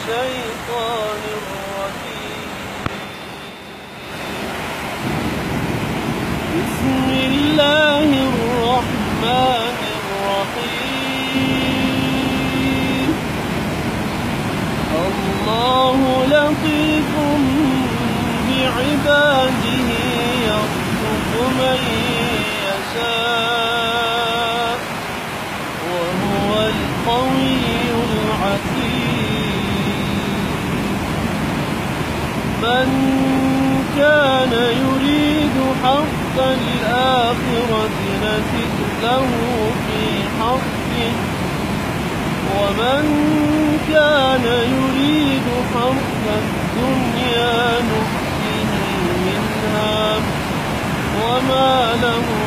الشيطان الرجيم. بسم الله الرحمن الرحيم. الله لطيف بعباده يرزق من يشاء وهو القوي العزيز. من كان يريد حظ الآخرة نزد له في حظه ومن كان يريد حظ الدنيا نؤته منها وما له